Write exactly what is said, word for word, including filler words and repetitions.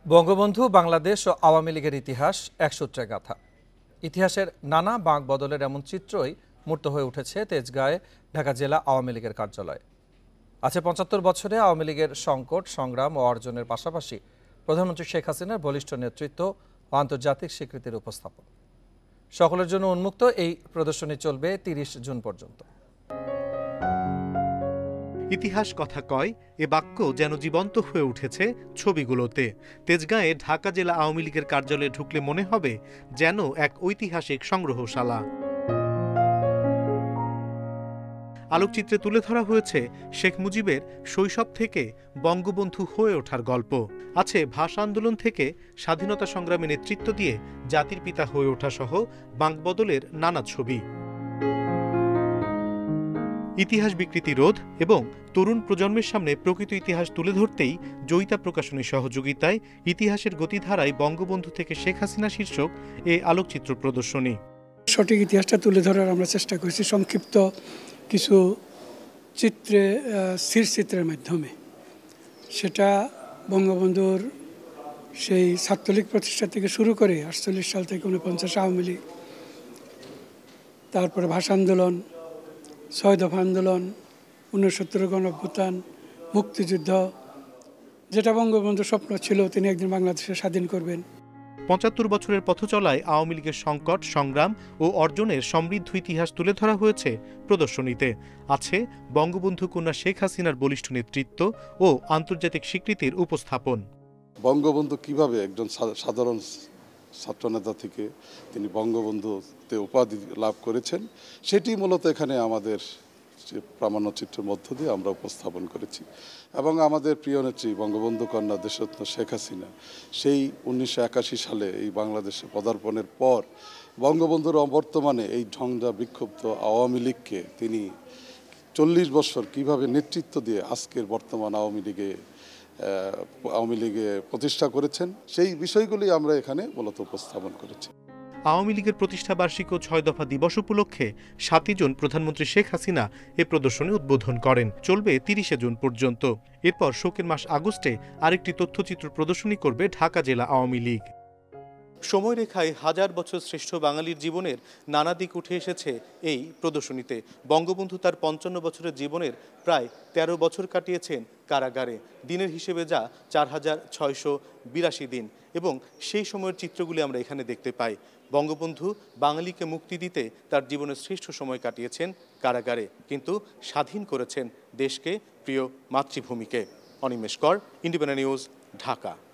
বঙ্গবন্ধু বাংলাদেশ ও আওয়ামী লীগের ইতিহাস এক সূত্রে গাথা। ইতিহাসের নানা বাঁক বদলের এমন চিত্রই মূর্ত হয়ে উঠেছে তেজগাঁয়ে ঢাকা জেলা আওয়ামী লীগের কার্যালয়ে। আছে পঁচাত্তর বছরে আওয়ামী লীগের সংকট, সংগ্রাম ও অর্জনের পাশাপাশি প্রধানমন্ত্রী শেখ হাসিনার বলিষ্ঠ নেতৃত্ব ও আন্তর্জাতিক স্বীকৃতির উপস্থাপন। সকলের জন্য উন্মুক্ত এই প্রদর্শনী চলবে তিরিশ জুন পর্যন্ত। ইতিহাস কথা কয়, এ বাক্য যেন জীবন্ত হয়ে উঠেছে ছবিগুলোতে। তেজগাঁয়ে ঢাকা জেলা আওয়ামী লীগের কার্যালয়ে ঢুকলে মনে হবে যেন এক ঐতিহাসিক সংগ্রহশালা। আলোকচিত্রে তুলে ধরা হয়েছে শেখ মুজিবের শৈশব থেকে বঙ্গবন্ধু হয়ে ওঠার গল্প। আছে ভাষা আন্দোলন থেকে স্বাধীনতা সংগ্রামে নেতৃত্ব দিয়ে জাতির পিতা হয়ে ওঠা সহ বাঁক বদলের নানা ছবি। ইতিহাস বিকৃতি রোধ এবং তরুণ প্রজন্মের সামনে প্রকৃত ইতিহাস তুলে ধরতেই জয়িতা প্রকাশনীর সহযোগিতায় ইতিহাসের গতিধারায় বঙ্গবন্ধু থেকে শেখ হাসিনা শীর্ষক এ আলোকচিত্র প্রদর্শনী। সঠিক ইতিহাসটা তুলে ধরার আমরা চেষ্টা করেছি সংক্ষিপ্ত কিছু চিত্রে, স্থিরচিত্রের মাধ্যমে। সেটা বঙ্গবন্ধুর সেই ছাত্রলীগ প্রতিষ্ঠা থেকে শুরু করে আটচল্লিশ সাল থেকে উনপঞ্চাশ আওয়ামী লীগ, তারপরে ভাষা আন্দোলন, ছয় দফা আন্দোলন, ঊনসত্তর গণ অভ্যুত্থান, মুক্তিযুদ্ধ, যেটা বঙ্গবন্ধুর স্বপ্ন ছিল তিনি একদিন বাংলাদেশে স্বাধীন করবেন। পঁচাত্তর বছরের পথ চলায় আওয়ামী লীগের সংকট, সংগ্রাম ও অর্জনের সমৃদ্ধ ইতিহাস তুলে ধরা হয়েছে প্রদর্শনীতে। আছে বঙ্গবন্ধু কন্যা শেখ হাসিনার বলিষ্ঠ নেতৃত্ব ও আন্তর্জাতিক স্বীকৃতির উপস্থাপন। বঙ্গবন্ধু কিভাবে একজন সাধারণ ছাত্রনেতা থেকে তিনি বঙ্গবন্ধুতে উপাধি লাভ করেছেন, সেটি মূলত এখানে আমাদের প্রামাণ্যচিত্রের মধ্য দিয়ে আমরা উপস্থাপন করেছি। এবং আমাদের প্রিয় নেত্রী বঙ্গবন্ধু কন্যা দেশরত্ন শেখ হাসিনা সেই উনিশশো একাশি সালে এই বাংলাদেশে পদার্পণের পর বঙ্গবন্ধুর অবর্তমানে এই ঝঞ্ঝা বিক্ষুব্ধ আওয়ামী লীগকে তিনি চল্লিশ বছর কিভাবে নেতৃত্ব দিয়ে আজকের বর্তমান আওয়ামী লীগে আওয়ামী লীগে প্রতিষ্ঠা করেছেন, সেই বিষয়গুলি আমরা এখানে মূলত উপস্থাপন করেছি। আওয়ামী লীগের প্রতিষ্ঠা বার্ষিক ও ছয় দফা দিবস উপলক্ষে সাতই জুন প্রধানমন্ত্রী শেখ হাসিনা এ প্রদর্শনী উদ্বোধন করেন। চলবে তিরিশে জুন পর্যন্ত। এরপর শোকের মাস আগস্টে আরেকটি তথ্যচিত্র প্রদর্শনী করবে ঢাকা জেলা আওয়ামী লীগ। সময়রেখায় হাজার বছর শ্রেষ্ঠ বাঙালির জীবনের নানা দিক উঠে এসেছে এই প্রদর্শনীতে। বঙ্গবন্ধু তার পঞ্চান্ন বছরের জীবনের প্রায় তেরো বছর কাটিয়েছেন কারাগারে। দিনের হিসেবে যা চার হাজার ছয়শো বিরাশি দিন, এবং সেই সময়ের চিত্রগুলি আমরা এখানে দেখতে পাই। বঙ্গবন্ধু বাঙালিকে মুক্তি দিতে তার জীবনের শ্রেষ্ঠ সময় কাটিয়েছেন কারাগারে, কিন্তু স্বাধীন করেছেন দেশকে, প্রিয় মাতৃভূমিকে। অনিমেষ কর, ইন্ডিপেন্ডেন্ট নিউজ, ঢাকা।